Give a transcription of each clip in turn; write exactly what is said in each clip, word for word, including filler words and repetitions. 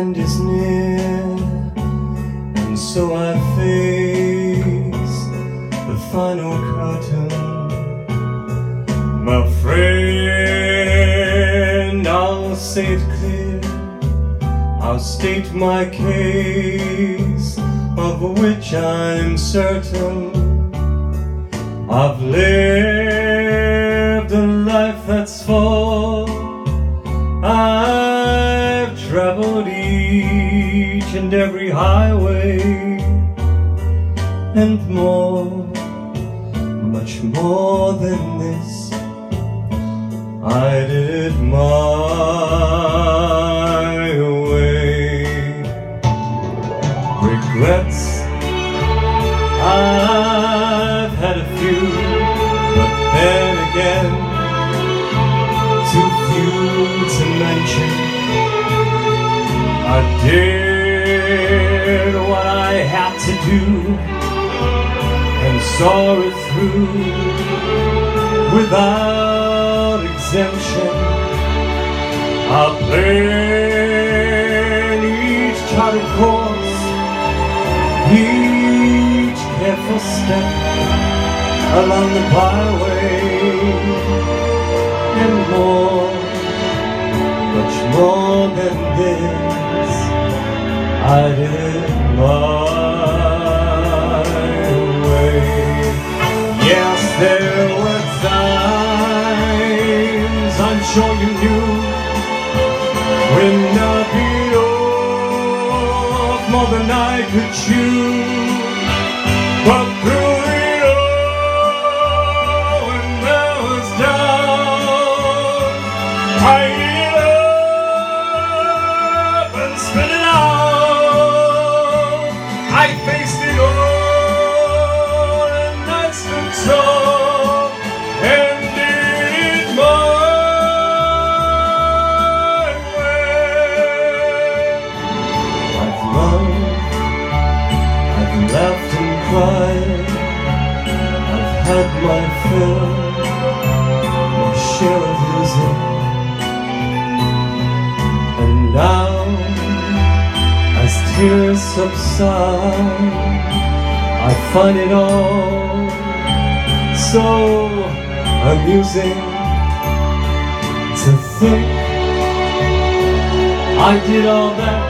end is near, and so I face the final curtain. My friend, I'll say it clear, I'll state my case, of which I'm certain. I've lived a life that's full, I've traveled each and every highway, and more, much more than this, I did it my way. Regrets, I've had a few, but then again, too few to mention. I did what I had to do, and saw it through without exemption. I planned each charted course, each careful step along the byway, and more, much more than this, I did my way. Yes, there were times, I'm sure you knew, when I'd be off more than I could chew. But through it all, when I was down, I ate it up and spit it out. I faced it all and I stood tall and did it my way. I've loved, I've laughed and cried, I've had my fill, my share of losing, and now, as tears subside, I find it all so amusing to think I did all that,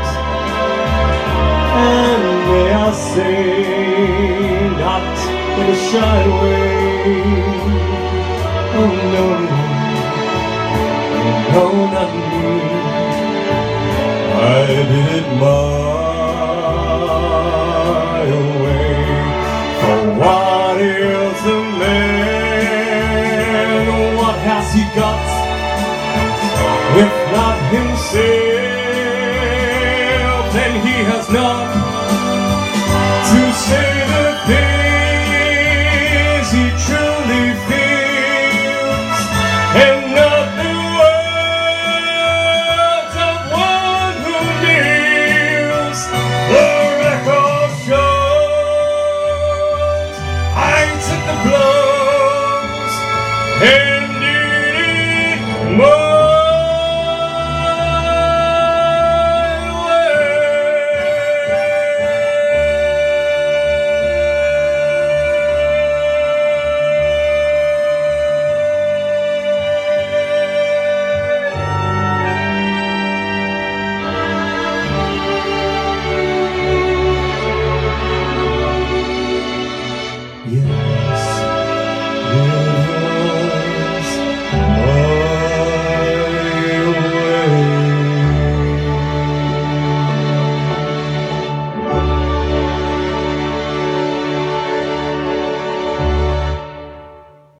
and may I say, not in a shy way. Oh no, no, not me, I did it my way. For what is a man, what has he got, if not himself, then he has not